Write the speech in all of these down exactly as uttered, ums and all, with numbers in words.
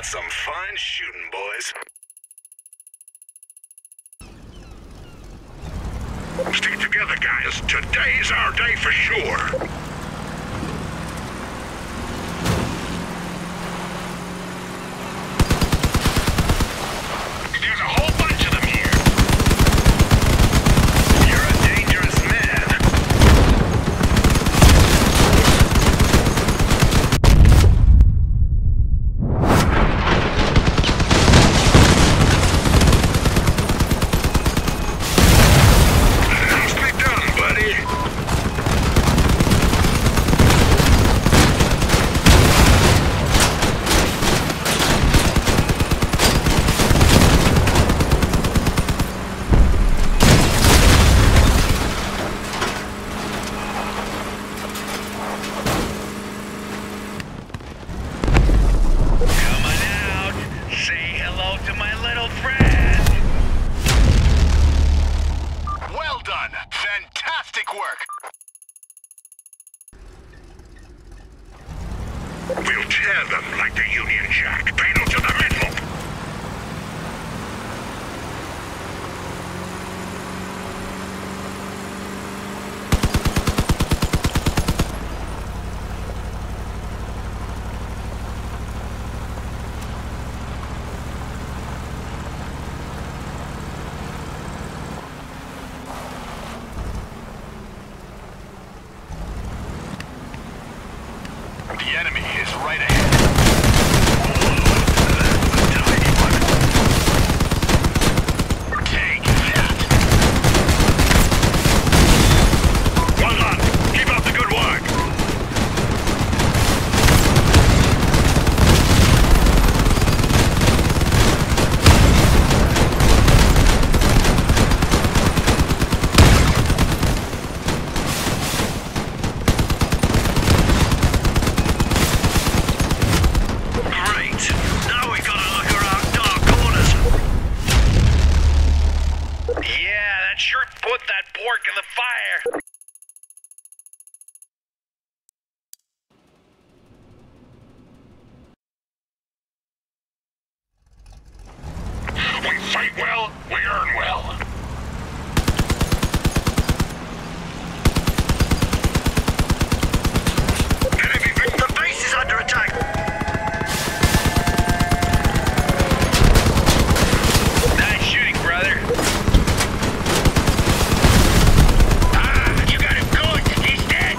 Some fine shooting, boys. Stick together, guys. Today's our day for sure. There's a whole bunch of them here. You're a dangerous man. Nicely done, buddy. Coming out. Say hello to my little friend. Well done. Fantastic work. We'll tear them like the Union Jack. Pedal to the middle. The enemy is right ahead. Tiny one. Take that. Well done. Keep up the good work. Great. Now we gotta look around dark corners. Yeah, that sure put that pork in the fire. We fight well, we earn well. Enemy, the base is under attack. Nice shooting, brother. Ah, you got him good. He's dead.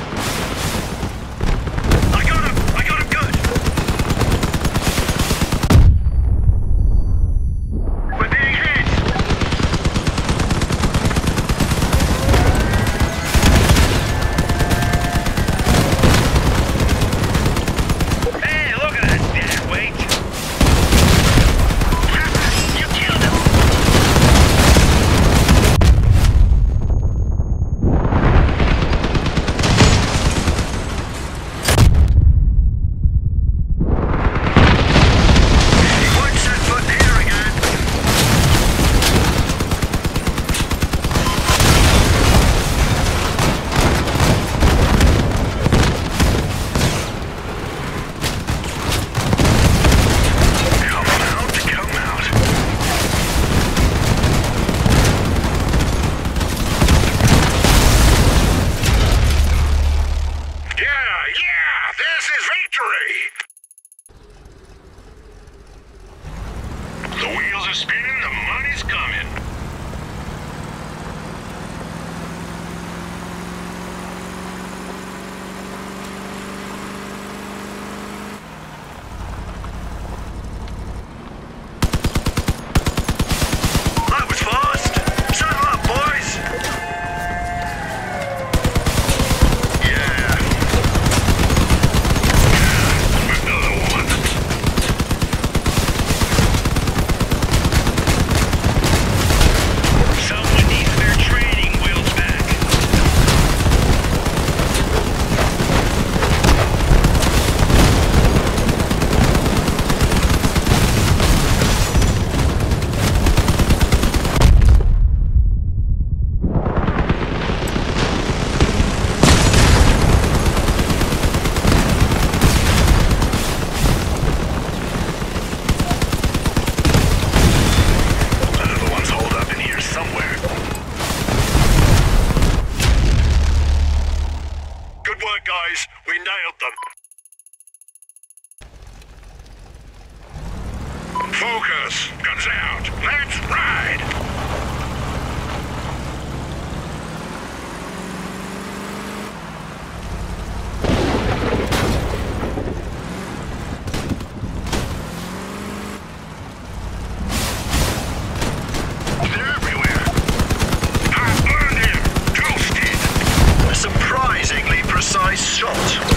I got him. I got him good. We're being hit. Hey, look at that dead weight. You killed him. One set foot here again. Come out, come out. Yeah, yeah, this is victory. The wheels are spinning, the money's coming. That was fast. Saddle up, boys. Yeah. Another one. Focus! Guns out! Let's ride! They're everywhere! I burned him! Toasted! A surprisingly precise shot.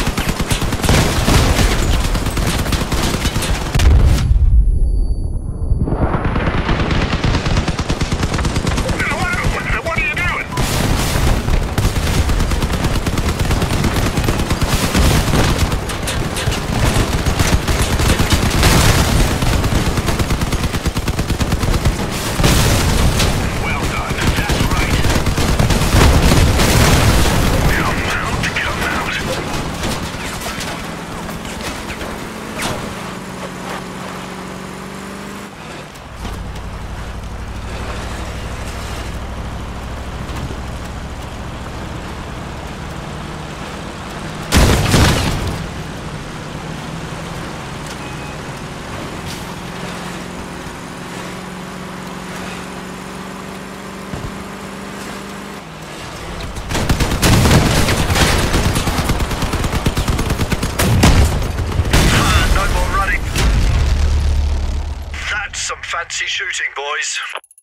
Some fancy shooting, boys.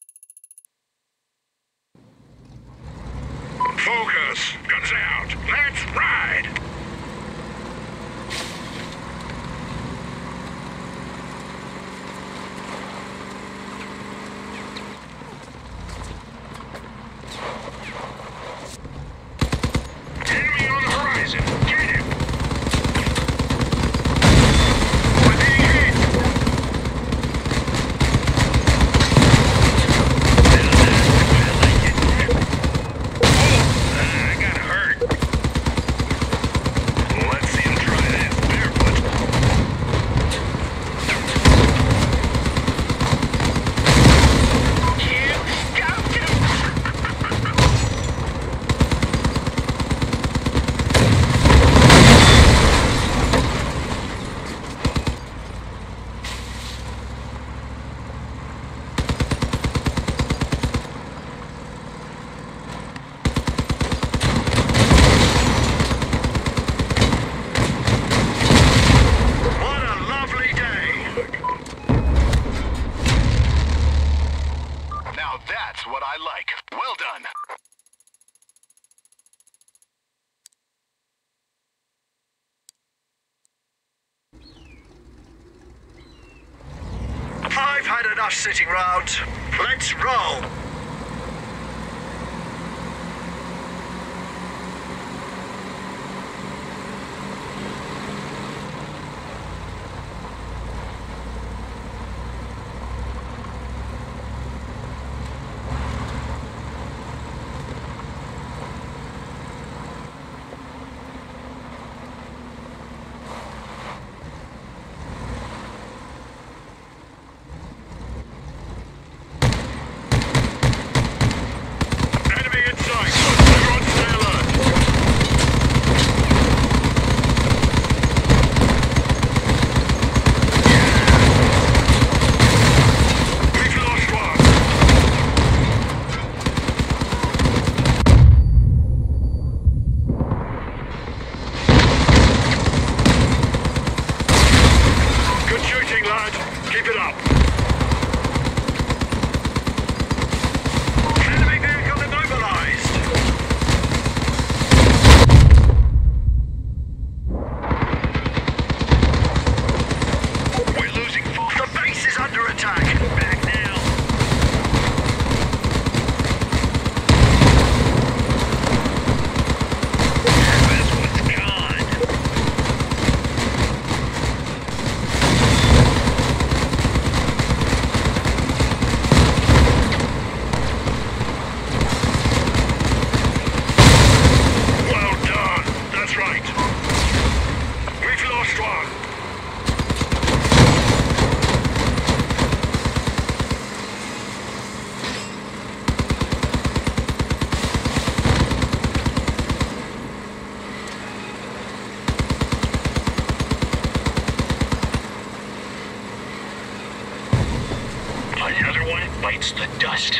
Focus! Guns out! Let's ride! Enemy on the horizon! Get him! We're being hit! That's what I like. Well done. I've had enough sitting round. Let's roll. Keep it up. Enemy vehicle immobilized. We're losing focus. The base is under attack. Back now. That's what's gone. bites the dust.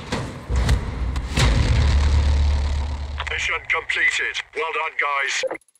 Mission completed. Well done, guys.